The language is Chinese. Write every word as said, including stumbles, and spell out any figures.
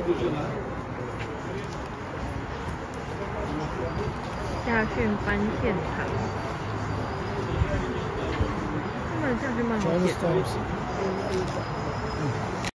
驾训班现场，他们驾训班好简单。